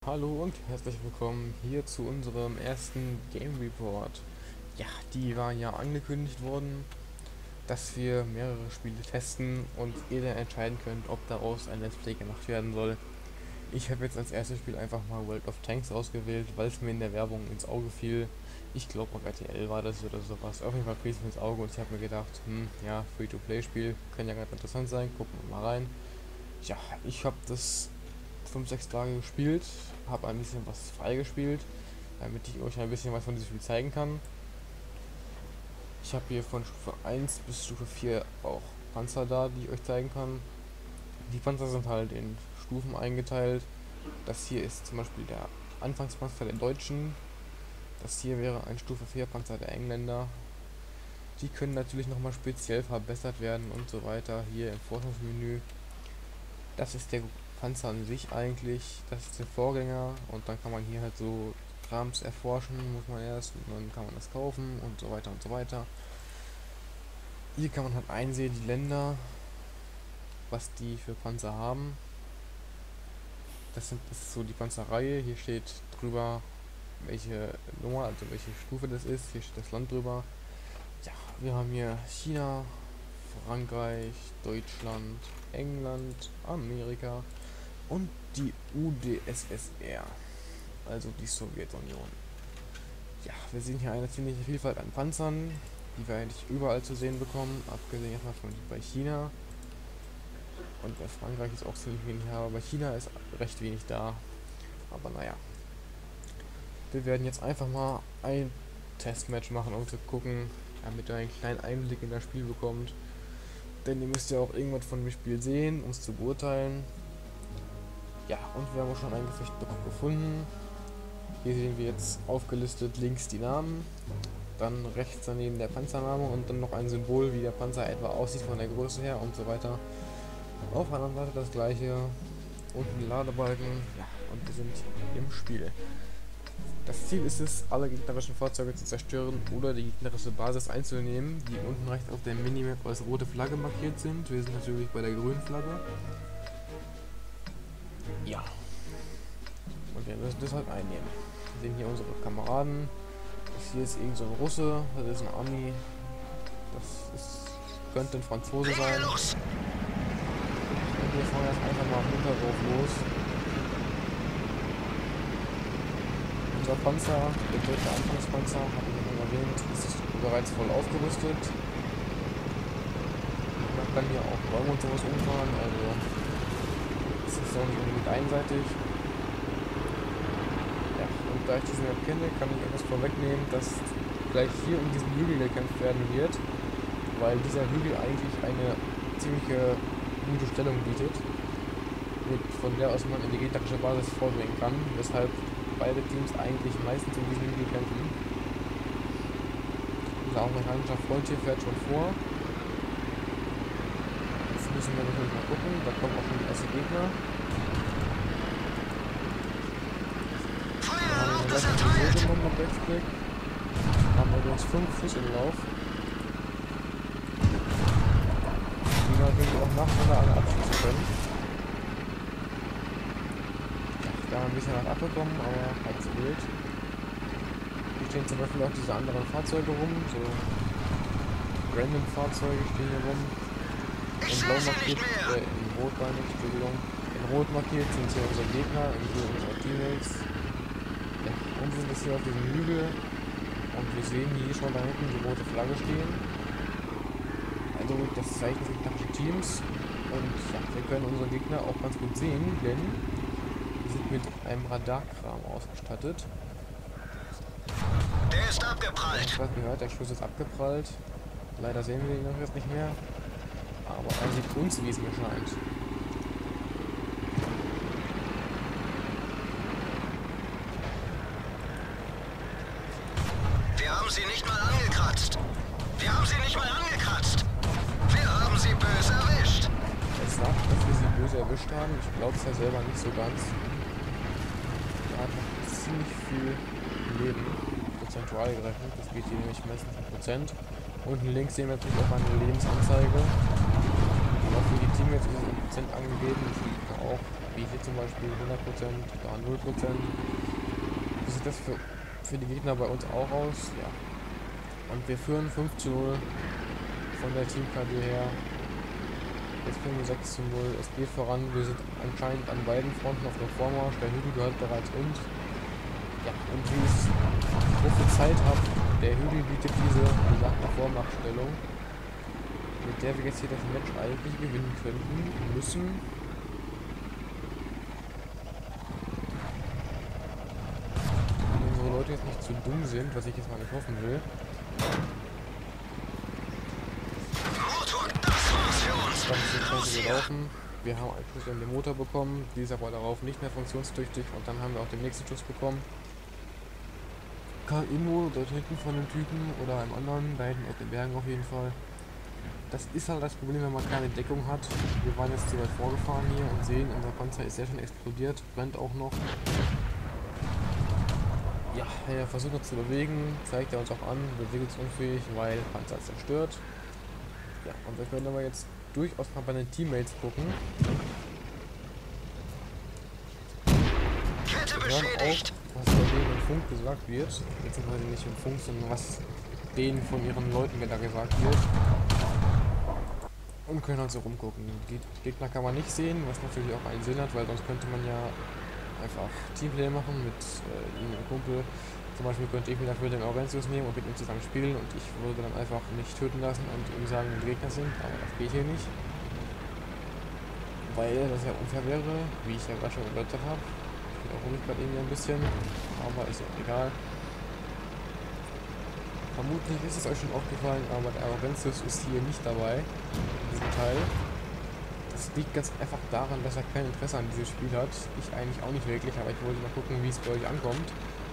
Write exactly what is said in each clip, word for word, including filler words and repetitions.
Hallo und herzlich willkommen hier zu unserem ersten Game Report. Ja, die waren ja angekündigt worden, dass wir mehrere Spiele testen und ihr dann entscheiden könnt, ob daraus ein Let's Play gemacht werden soll. Ich habe jetzt als erstes Spiel einfach mal World of Tanks ausgewählt, weil es mir in der Werbung ins Auge fiel. Ich glaube auf R T L war das oder sowas. Auf jeden Fall fiel es mir ins Auge und ich habe mir gedacht, hm, ja, Free-to-Play-Spiel, kann ja ganz interessant sein, gucken wir mal rein. Ja, ich habe das fünf sechs Tage gespielt, habe ein bisschen was freigespielt, damit ich euch ein bisschen was von diesem Spiel zeigen kann. Ich habe hier von Stufe eins bis Stufe vier auch Panzer da, die ich euch zeigen kann. Die Panzer sind halt in Stufen eingeteilt. Das hier ist zum Beispiel der Anfangspanzer der Deutschen. Das hier wäre ein Stufe vier Panzer der Engländer. Die können natürlich nochmal speziell verbessert werden und so weiter. Hier im Forschungsmenü. Das ist der Panzer an sich eigentlich, das ist der Vorgänger und dann kann man hier halt so Krams erforschen, muss man erst und dann kann man das kaufen und so weiter und so weiter. Hier kann man halt einsehen, die Länder, was die für Panzer haben. Das, sind, das ist so die Panzerreihe, hier steht drüber, welche Nummer, also welche Stufe das ist, hier steht das Land drüber. Ja, wir haben hier China, Frankreich, Deutschland, England, Amerika und die U d S S R, also die Sowjetunion. Ja, wir sehen hier eine ziemliche Vielfalt an Panzern, die wir eigentlich überall zu sehen bekommen, abgesehen erstmal von bei China. Und bei Frankreich ist auch ziemlich wenig da, aber bei China ist recht wenig da. Aber naja. Wir werden jetzt einfach mal ein Testmatch machen, um zu gucken, damit ihr einen kleinen Einblick in das Spiel bekommt. Denn ihr müsst ja auch irgendwas von dem Spiel sehen, um es zu beurteilen. Ja, und wir haben auch schon ein Gefecht gefunden. Hier sehen wir jetzt aufgelistet links die Namen, dann rechts daneben der Panzername und dann noch ein Symbol, wie der Panzer etwa aussieht von der Größe her und so weiter. Auf der anderen Seite das gleiche, unten Ladebalken, ja, und wir sind im Spiel. Das Ziel ist es, alle gegnerischen Fahrzeuge zu zerstören oder die gegnerische Basis einzunehmen, die unten rechts auf der Minimap als rote Flagge markiert sind. Wir sind natürlich bei der grünen Flagge. Ja. Und wir müssen das halt einnehmen. Wir sehen hier unsere Kameraden. Das hier ist irgend so ein Russe, das ist ein Ami. Das ist, könnte ein Franzose sein. Und wir fahren jetzt einfach mal munter drauf los. Unser Panzer, der deutsche Anfangspanzer, habe ich schon erwähnt, ist bereits voll aufgerüstet. Man kann hier auch Bäume und sowas umfahren, also es ist auch nicht unbedingt einseitig. Ja, und da ich diese Map kenne, kann ich etwas vorwegnehmen, dass gleich hier um diesen Hügel gekämpft werden wird, weil dieser Hügel eigentlich eine ziemliche gute Stellung bietet, mit, von der aus man in die gegnerische Basis vordringen kann, weshalb beide Teams eigentlich meistens um diesen Hügel kämpfen. Unser amerikanischer Freund hier fährt schon vor. Jetzt müssen wir natürlich mal gucken, da kommen auch schon die ersten Gegner. Wir haben eine leichte Vision genommen mit Rechtsklick. Haben wir uns fünf Schuss im Lauf. Die natürlich auch nacheinander alle abschießen können. Da haben wir ein bisschen was abbekommen, aber halb so wild. Hier stehen zum Beispiel auch diese anderen Fahrzeuge rum, so random Fahrzeuge stehen hier rum. In blau markiert, äh, in rot gar nicht, Entschuldigung. In rot markiert sind hier unsere Gegner, in blue unsere Teammates. Ja, und wir sind jetzt hier auf diesem Hügel und wir sehen hier schon da hinten die rote Flagge stehen. Also das Zeichen sind gegnerische Teams und ja, wir können unsere Gegner auch ganz gut sehen, denn wir sind mit einem Radarkram ausgestattet. Der ist abgeprallt. Ich habe gehört, der Schuss ist abgeprallt. Leider sehen wir ihn noch jetzt nicht mehr. Aber er sieht uns, wie es mir scheint. Wir haben sie nicht mal angekratzt. Wir haben sie nicht mal angekratzt. Wir haben sie böse erwischt. Es sagt, dass wir sie böse erwischt haben. Ich glaube es ja selber nicht so ganz. Er hat noch ziemlich viel Leben prozentual gerechnet. Das geht hier nämlich meistens in Prozent. Unten links sehen wir natürlich auch eine Lebensanzeige. Und auch für die Teammates ist es in Prozent angegeben. Das liegt auch wie hier zum Beispiel hundert Prozent, da null Prozent. Wie sieht das für, für die Gegner bei uns auch aus? Ja. Und wir führen fünf zu null von der Team-K D her. Jetzt führen wir sechs zu null. Es geht voran. Wir sind anscheinend an beiden Fronten auf dem Vormarsch. Der Hügel gehört bereits uns. Ja, und wie ich prophezeit habe, der Hügel bietet diese besagte Vormarschstellung, mit der wir jetzt hier das Match eigentlich gewinnen könnten, müssen. Wenn unsere Leute jetzt nicht zu dumm sind, was ich jetzt mal nicht hoffen will. Das Ganze ist scheiße gelaufen. Wir haben einen Schuss in den Motor bekommen, dieser war darauf nicht mehr funktionstüchtig und dann haben wir auch den nächsten Schuss bekommen. Karl Immo, dort hinten von dem Typen oder einem anderen, da hinten auf den Bergen auf jeden Fall. Das ist halt das Problem, wenn man keine Deckung hat. Wir waren jetzt zu weit vorgefahren hier und sehen, unser Panzer ist sehr schön explodiert, brennt auch noch. Ja, er versucht uns zu bewegen, zeigt er uns auch an, bewegungsunfähig, weil Panzer zerstört. Ja, und wir können aber jetzt durchaus mal bei den Teammates gucken. Kette Wir hören beschädigt. auch, was bei denen im Funk gesagt wird. Beziehungsweise nicht im Funk, sondern was denen von ihren Leuten da gesagt wird. Und können halt so rumgucken. Die Gegner kann man nicht sehen, was natürlich auch einen Sinn hat, weil sonst könnte man ja einfach Teamplay machen mit äh, einem Kumpel. Zum Beispiel könnte ich mir dafür den Aurentius nehmen und mit ihm zusammen spielen und ich würde dann einfach nicht töten lassen und ihm sagen, dass Gegner sind, aber das geht hier nicht. Weil das ja unfair wäre, wie ich ja gerade schon erläutert habe. Ich wiederhole mich gerade irgendwie ein bisschen, aber ist ja egal. Vermutlich ist es euch schon aufgefallen, aber der Aurentius ist hier nicht dabei, in diesem Teil. Das liegt ganz einfach daran, dass er kein Interesse an dieses Spiel hat. Ich eigentlich auch nicht wirklich, aber ich wollte mal gucken, wie es bei euch ankommt.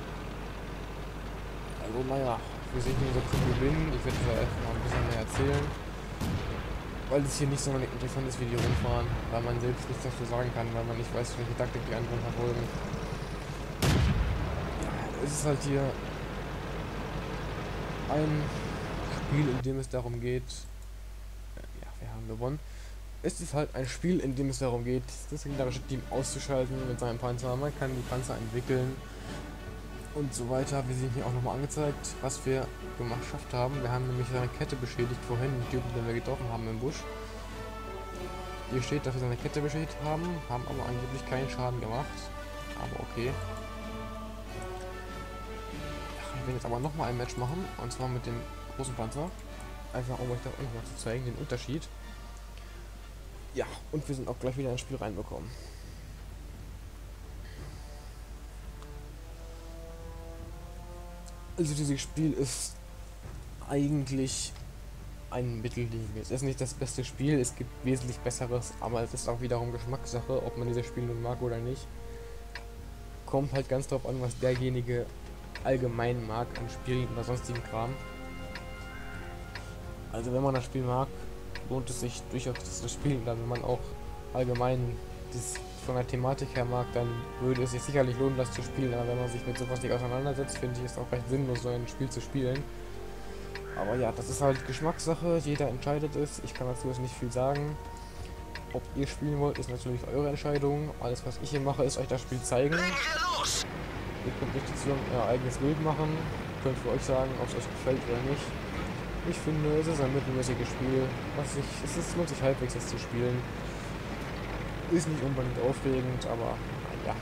Also naja, wir sehen unser Team gewinnen. Ich werde da einfach mal ein bisschen mehr erzählen. Weil es hier nicht so interessant ist wie die Rundfahren, weil man selbst nichts dazu sagen kann, weil man nicht weiß, welche Taktik die anderen verfolgen. Ja, es ist halt hier ein Spiel, in dem es darum geht, ja, wir haben gewonnen. Es ist halt ein Spiel, in dem es darum geht, das gegnerische Team auszuschalten mit seinem Panzer. Man kann die Panzer entwickeln und so weiter. Wir sehen hier auch nochmal angezeigt, was wir geschafft haben. Wir haben nämlich seine Kette beschädigt vorhin, den Typen, den wir getroffen haben im Busch. Hier steht, dass wir seine Kette beschädigt haben, haben aber angeblich keinen Schaden gemacht. Aber okay. Wir werden jetzt aber nochmal ein Match machen, und zwar mit dem großen Panzer. Einfach um euch das nochmal zu zeigen, den Unterschied. Ja, und wir sind auch gleich wieder ins Spiel reinbekommen. Also dieses Spiel ist eigentlich ein Mittelding. Es ist nicht das beste Spiel, es gibt wesentlich besseres, aber es ist auch wiederum Geschmackssache, ob man dieses Spiel nun mag oder nicht. Kommt halt ganz drauf an, was derjenige allgemein mag an Spielen oder sonstigen Kram. Also wenn man das Spiel mag, lohnt es sich durchaus das zu spielen. Dann wenn man auch allgemein das von der Thematik her mag, dann würde es sich sicherlich lohnen, das zu spielen. Aber wenn man sich mit sowas nicht auseinandersetzt, finde ich es auch recht sinnlos, so ein Spiel zu spielen. Aber ja, das ist halt Geschmackssache, jeder entscheidet es. Ich kann dazu jetzt nicht viel sagen. Ob ihr spielen wollt, ist natürlich eure Entscheidung. Alles, was ich hier mache, ist euch das Spiel zeigen. Ihr könnt nicht dazu euer eigenes Bild machen. Ihr könnt für euch sagen, ob es euch gefällt oder nicht. Ich finde, es ist ein mittelmäßiges Spiel. Was ich, es ist, lohnt sich halbwegs, es zu spielen. Ist nicht unbedingt aufregend, aber naja.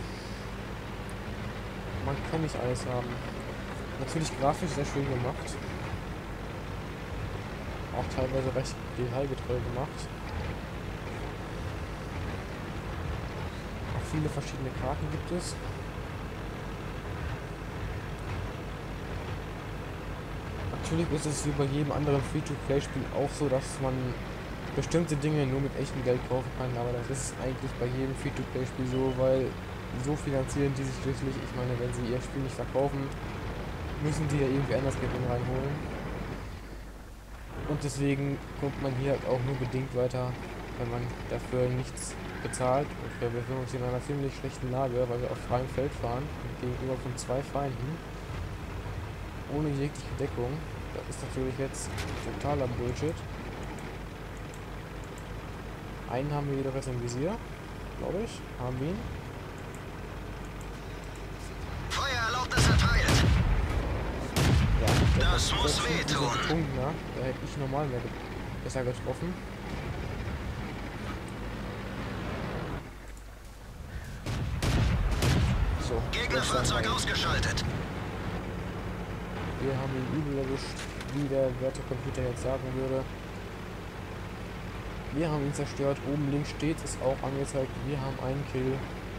Man kann nicht alles haben. Natürlich grafisch sehr schön gemacht. Auch teilweise recht detailgetreu gemacht. Auch viele verschiedene Karten gibt es. Natürlich ist es wie bei jedem anderen Free-to-Play-Spiel auch so, dass man bestimmte Dinge nur mit echtem Geld kaufen kann, aber das ist eigentlich bei jedem Free-to-Play-Spiel so, weil so finanzieren die sich schließlich. Ich meine, wenn sie ihr Spiel nicht verkaufen, müssen die ja irgendwie anders Gewinn reinholen. Und deswegen kommt man hier halt auch nur bedingt weiter, wenn man dafür nichts bezahlt. Und wir befinden uns in einer ziemlich schlechten Lage, weil wir auf freiem Feld fahren, gegenüber von zwei Feinden, ohne jegliche Deckung. Das ist natürlich jetzt totaler Bullshit. Einen haben wir jedoch jetzt im Visier. glaube ich. Haben wir ihn. Feuererlaubnis erteilt. Ja, der Das kommt muss dazu, dieser wehtun. Punkt, ne? Da hätte ich normal mehr ge besser getroffen. So, Gegnerfahrzeug ausgeschaltet. wir haben ihn übel erwischt, wie der werte Computer jetzt sagen würde. Wir haben ihn zerstört. Oben links steht es auch angezeigt. Wir haben einen Kill.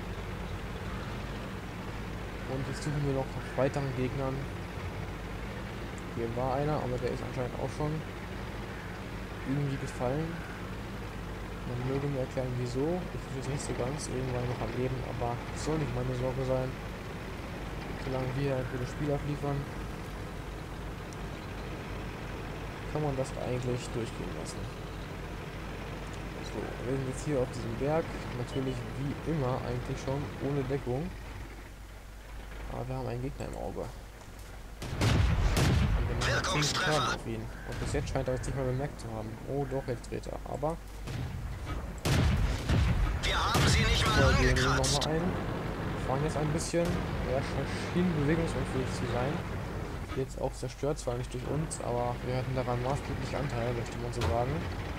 Und jetzt suchen wir noch nach weiteren Gegnern. Hier war einer, aber der ist anscheinend auch schon irgendwie gefallen. Man möge mir erklären, wieso. Ich weiß es nicht so ganz. Irgendwann noch am Leben, aber das soll nicht meine Sorge sein. Solange wir ein gutes Spiel abliefern, kann man das eigentlich durchgehen lassen. So, wir sind jetzt hier auf diesem Berg. Natürlich wie immer eigentlich schon ohne Deckung. Aber wir haben einen Gegner im Auge. Und wir machen ziemlich Schaden auf ihn. Und bis jetzt scheint er es nicht mal bemerkt zu haben. Oh doch, jetzt dreht er. Aber Wir haben sie nicht mal so, wir nehmen angekratzt. nochmal ein. Fahren jetzt ein bisschen. Er schien bewegungsunfähig zu sein. Jetzt auch zerstört, zwar nicht durch uns, aber wir hatten daran maßgeblich Anteil, möchte man so sagen.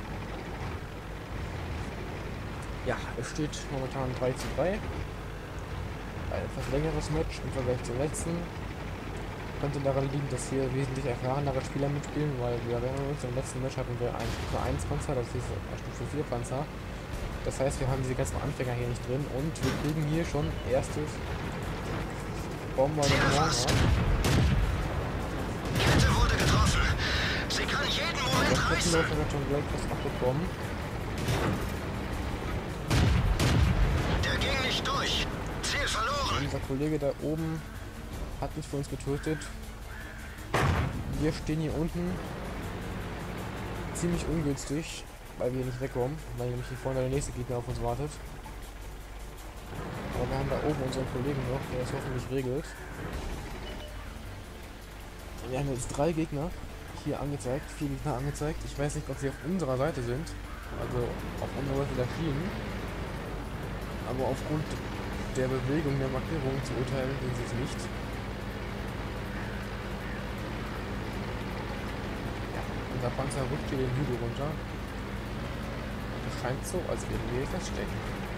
Ja, es steht momentan drei zu drei. Ein etwas längeres Match im Vergleich zum letzten. Könnte daran liegen, dass hier wesentlich erfahrenere Spieler mitspielen, weil wir erinnern uns, im letzten Match hatten wir einen Stufe eins Panzer, das ist ein Stufe vier Panzer. Das heißt, wir haben diese ganzen Anfänger hier nicht drin und wir kriegen hier schon erstes Bombardement. Kette wurde getroffen. Sie kann jeden Moment Der reißen. Kettenläufer hat schon gleich was abbekommen. Der ging nicht durch. Ziel verloren. Unser Kollege da oben hat nicht für uns getötet. Wir stehen hier unten ziemlich ungünstig, weil wir nicht wegkommen, weil nämlich hier vorne der nächste Gegner auf uns wartet. Aber wir haben da oben unseren Kollegen noch, der es hoffentlich regelt. Wir haben jetzt drei Gegner hier angezeigt, vier Gegner angezeigt. Ich weiß nicht, ob sie auf unserer Seite sind, also auf unserer Seite der Schienen. Aber aufgrund der Bewegung der Markierung zu urteilen, sind sie es nicht. Ja, unser Panzer rückt hier den Hügel runter. Und es scheint so, als würden wir hier feststecken.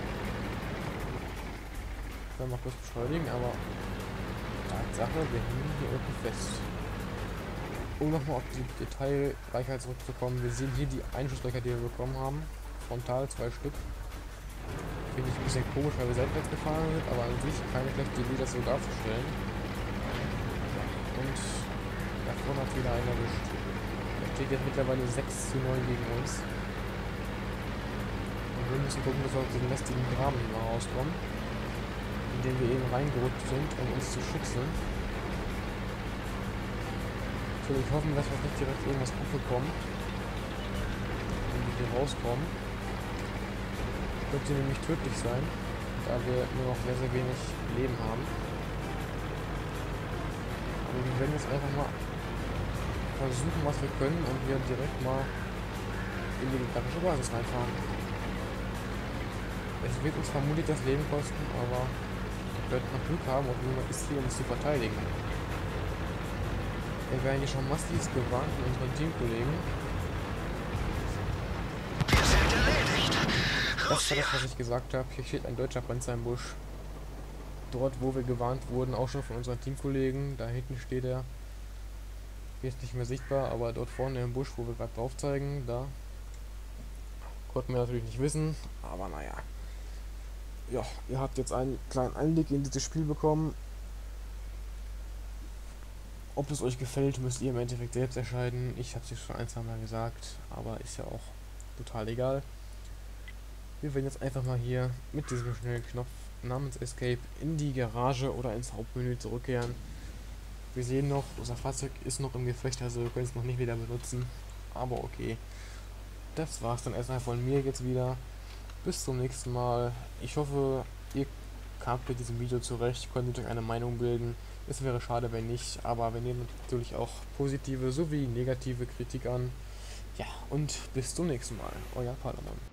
Ich will mal kurz beschleunigen, aber Tatsache, wir hängen hier unten fest. Um nochmal auf die Detailreichheit zurückzukommen, wir sehen hier die Einschusslöcher, die wir bekommen haben. Frontal zwei Stück. Finde ich ein bisschen komisch, weil wir seitwärts gefahren sind, aber an sich keine schlechte Idee, das so darzustellen. Und da vorne hat wieder einer erwischt. Da steht jetzt mittlerweile sechs zu neun gegen uns. Und wir müssen gucken, dass wir aus diesem lästigen Graben hier mal rauskommen, in den wir eben reingerutscht sind, um uns zu schützen. Natürlich hoffen, dass wir nicht direkt irgendwas abbekommen, wenn wir hier rauskommen. Könnte nämlich tödlich sein, da wir nur noch sehr, sehr wenig Leben haben. Aber wir werden jetzt einfach mal versuchen, was wir können und wir direkt mal in die gegnerische Basis reinfahren. Es wird uns vermutlich das Leben kosten, aber wir könnten noch Glück haben und niemand ist hier, um uns zu verteidigen. Wir werden hier schon massiv gewarnt von unseren Teamkollegen. Wir sind erledigt. Das war das, was ich gesagt habe. Hier steht ein deutscher Panzer im Busch. Dort, wo wir gewarnt wurden, auch schon von unseren Teamkollegen. Da hinten steht er. Hier ist nicht mehr sichtbar, aber dort vorne im Busch, wo wir gerade drauf zeigen, da konnten wir natürlich nicht wissen. Aber naja. Ja, ihr habt jetzt einen kleinen Einblick in dieses Spiel bekommen. Ob es euch gefällt, müsst ihr im Endeffekt selbst entscheiden. Ich habe es schon ein, zwei Mal gesagt, aber ist ja auch total egal. Wir werden jetzt einfach mal hier mit diesem schnellen Knopf namens Escape in die Garage oder ins Hauptmenü zurückkehren. Wir sehen noch, unser Fahrzeug ist noch im Gefecht, also wir können es noch nicht wieder benutzen. Aber okay. Das war's dann erstmal von mir jetzt wieder. Bis zum nächsten Mal. Ich hoffe, ihr kamt mit diesem Video zurecht, konntet euch eine Meinung bilden. Es wäre schade, wenn nicht, aber wir nehmen natürlich auch positive sowie negative Kritik an. Ja, und bis zum nächsten Mal. Euer Palamon.